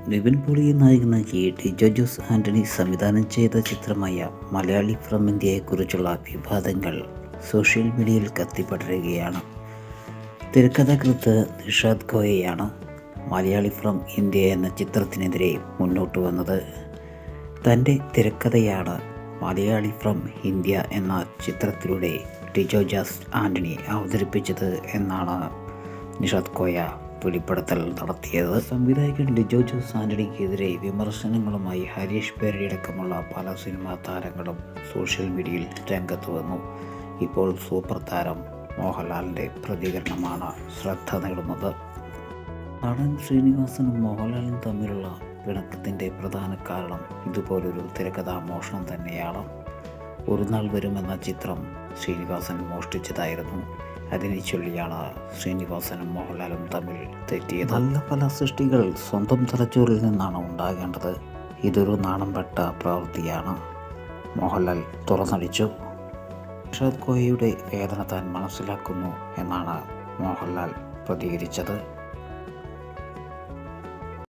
നിവിൻ പോളിയെ നായകനാക്കി ടിജോ ജോസ് ആൻ്റണി സംവിധാനം ചെയ്ത ചിത്രമായ മലയാളി ഫ്രം ഇന്ത്യയെക്കുറിച്ചുള്ള വിവാദങ്ങൾ സോഷ്യൽ മീഡിയയിൽ കത്തിപ്പടരുകയാണ്. തിരക്കഥാകൃത്ത് നിഷാദ് ഖോയയാണ് മലയാളി ഫ്രം ഇന്ത്യ എന്ന ചിത്രത്തിനെതിരെ മുന്നോട്ട് വന്നത്. തൻ്റെ തിരക്കഥയാണ് മലയാളി ഫ്രം ഇന്ത്യ എന്ന ചിത്രത്തിലൂടെ ടിജോ ജോസ് ആൻ്റണി അവതരിപ്പിച്ചത് എന്നാണ് നിഷാദ് ഖോയ വെളിപ്പെടുത്തൽ നടത്തിയത്. സംവിധായകൻ ടിജോ ജോസ് ആൻ്റണിക്കെതിരെ വിമർശനങ്ങളുമായി ഹരീഷ് പേരടിയടക്കമുള്ള പല സിനിമാ താരങ്ങളും സോഷ്യൽ മീഡിയയിൽ രംഗത്ത് വന്നു. ഇപ്പോൾ സൂപ്പർ താരം മോഹൻലാലിൻ്റെ പ്രതികരണമാണ് ശ്രദ്ധ നേടുന്നത്. നടൻ ശ്രീനിവാസനും മോഹൻലാലും തമ്മിലുള്ള പിണക്കത്തിൻ്റെ പ്രധാന കാരണം ഇതുപോലൊരു തിരക്കഥാമോഷണം തന്നെയാണ്. ഒരു നാൾ വരുമെന്ന ചിത്രം ശ്രീനിവാസൻ മോഷ്ടിച്ചതായിരുന്നു. അതിനെ ചൊല്ലിയാണ് ശ്രീനിവാസനും മോഹൻലാലും തമ്മിൽ തെറ്റിയത്. നല്ല പല സൃഷ്ടികൾ സ്വന്തം തലച്ചോറിൽ നിന്നാണ് ഉണ്ടാകേണ്ടത്. ഇതൊരു നാണംപെട്ട പ്രവൃത്തിയാണ്, മോഹൻലാൽ തുറന്നടിച്ചു. നിഷാദ് ഖോയയുടെ വേദന താൻ മനസ്സിലാക്കുന്നു എന്നാണ് മോഹൻലാൽ പ്രതികരിച്ചത്.